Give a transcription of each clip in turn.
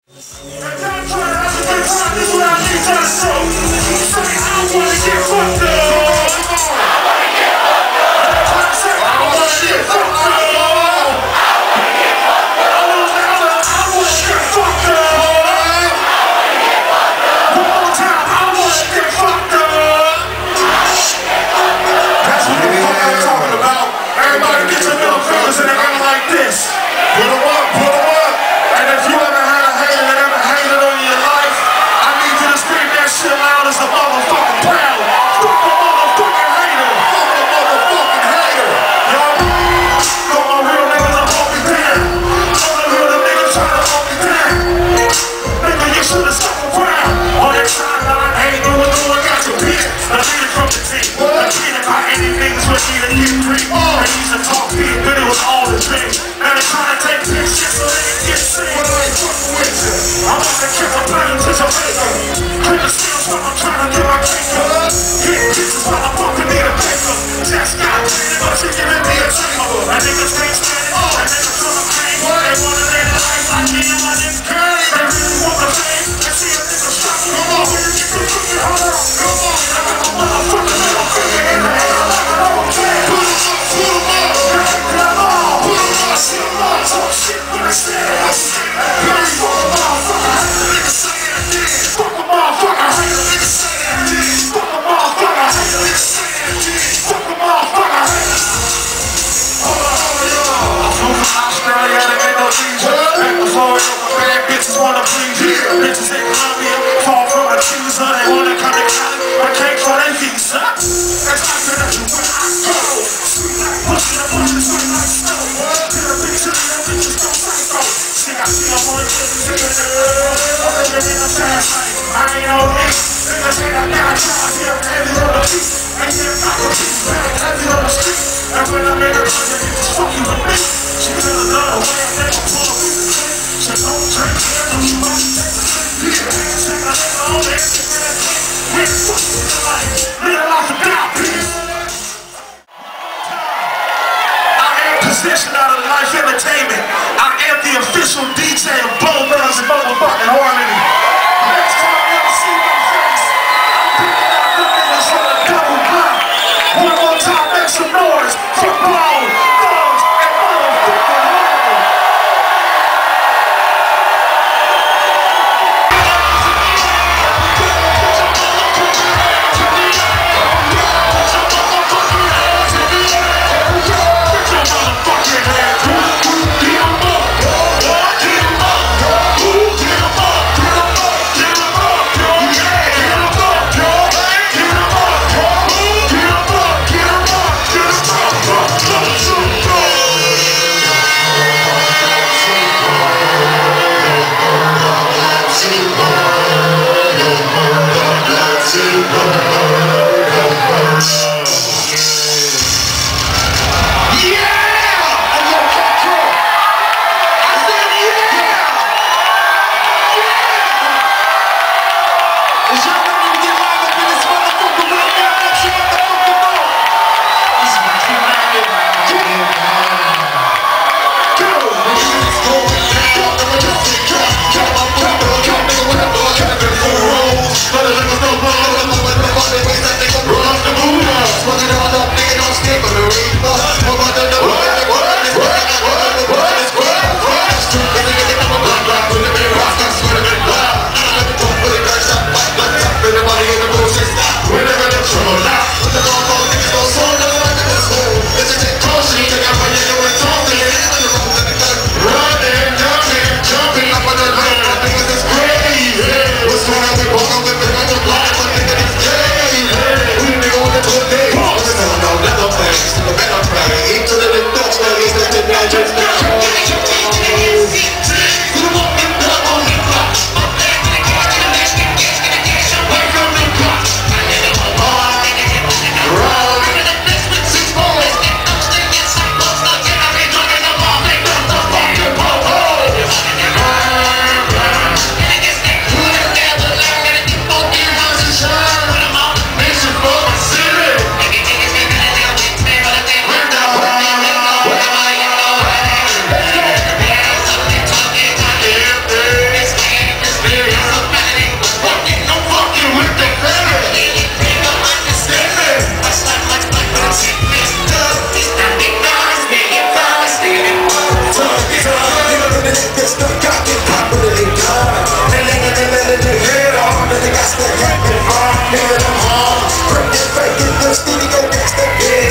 Position out of life entertainment. I am the official DJ of Bone Thugs and Motherfucking Harmony. Next time you ever see my face, I'm picking out the niggas from a double block. One more time, make some noise for Bone Thugs and Motherfucking Harmony.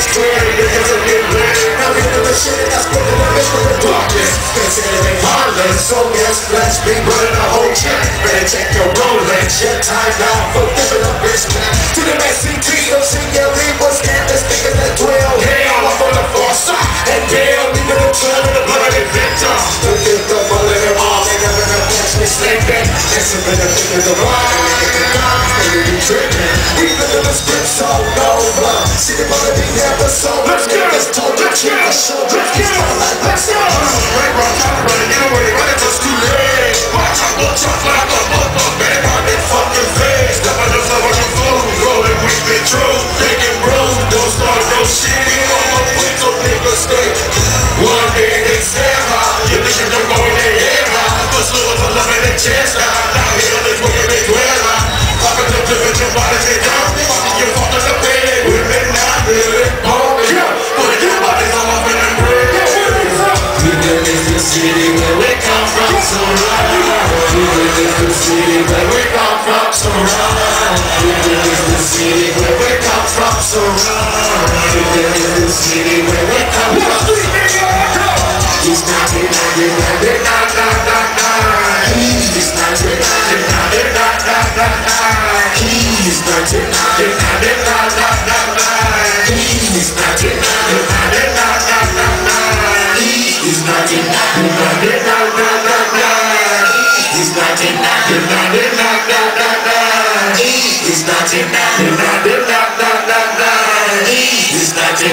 square, because of it red. Now we do the shit and I split in the midst of the darkness. Considering harmless, so yes, let's be running a whole check. Better check your Rolex, your time out for living a bitch. To the SCT, so CLE was scandalous, niggas that dwell. Hell, I'm on the far side, and damn, leaving the trail in the blood of the victim. To get the bullet in all, they never gonna catch me sleeping. It's a bit of the line, tripping. We live in the script so over. See the mother be never so. Let's go. Let's go. Let's go. Let's go. Right, bro, talk about it. Get away. Run it, it's too late. Watch out, watch out, like a mother. Man, on that fucking face. Step on the floor with your food. Rolling with the truth. Taking bros. Don't start no shit. We on my way, so niggas stay. One day they say high. You think you're going in the air high. Push little for love in the chest now. Now here, let's work in the dwell high. Living your body, get down. You're fucking the bed. Women not really boring. Put your bodies all up in the bread. Cleveland is the city where we come from, so right. Cleveland is the city where we come from, so right. Cleveland is the city where we come from, so right. Cleveland is the city where we come from. He's 1999. He's 1999. He's 1999. He's 1999. He's 1999. He's 1999. He's 1999. He's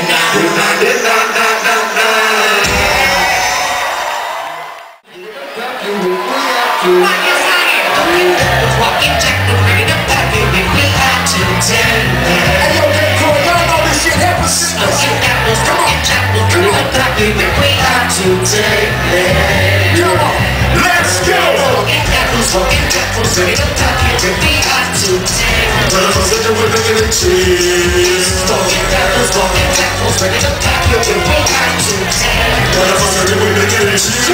1999. Walking Jack, the ready to pack it, we have to tell. Hey yo, y'all know this shit happens. Smoking apples, walking Jack, the ready to pack it, we have to tell. Come on, let's go. Walking apples, walking Jack, ready to pack it, we have to tell. But I'm such a winner in the cheese. Walking apples, walking Jack, ready to pack it, we have to tell. But I'm such a winner in the cheese.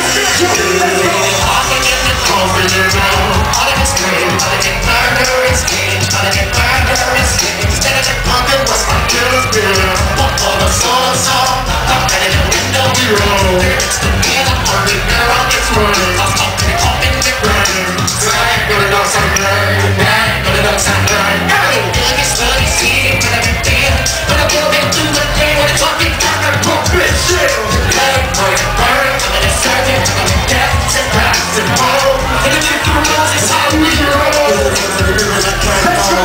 Confident now, all of this pain, all of that murderous game, all of that murderous game. Instead of the pumping, what's my killer's bill? Walk all the souls off, I'm in the window, we roll. It's the man, I'm hungry, girl, I'm just running. I'm talking, hopping, and running. Slang, gonna know something, bang, gonna know something. Hey, good, it's slowly seeing, but I've been there. But I'm going through the day when it's talking, I'm pump it, shit. Hey, burn, burn, I'm in a circuit, I'm in death, surprise, and more. And if you know it's how we roll. Let's go.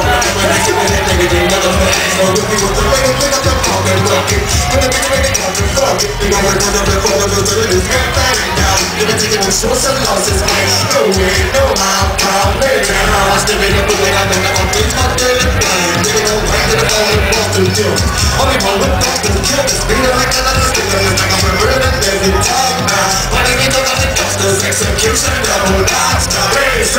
Execution double dots, crazy.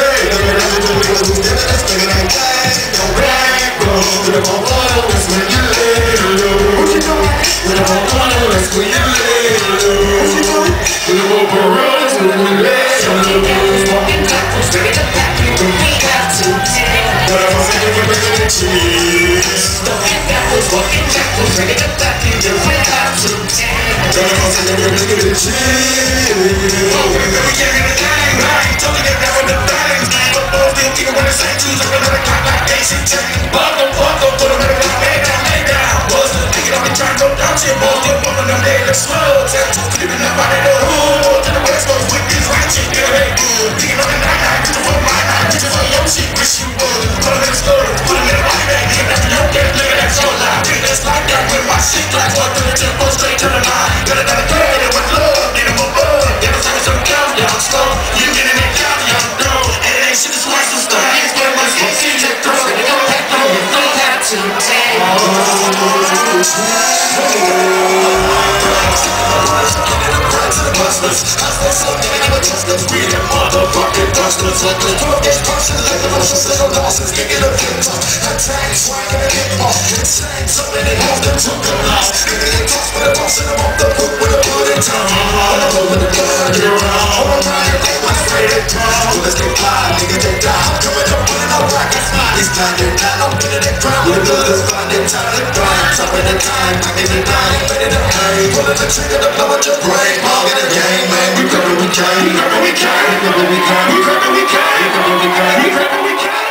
I say something I never trust us. We the motherfucking busters. Focus, punches, like emotions, little losses. Thinking of victims. Attack, swag, and hip hop. Insane, so many hoes that took a loss. Nigga, they toss with a boss and I'm off the hook with a bullet in time. I'm over the blood, you're wrong. All around your day, my faded crown. Bullets they fly, niggas they die. Coming up, putting up rockets. He's blinded, down, I'm pinning it ground. With the builders blinded, time to grind. Top of the time, back in the night, ready to hang. Pulling the trigger to blow out your brain. All in the game, man, we grab it, we came. We grab it, we came. We grab it, we came. We grab it, we came. We grab it, we came.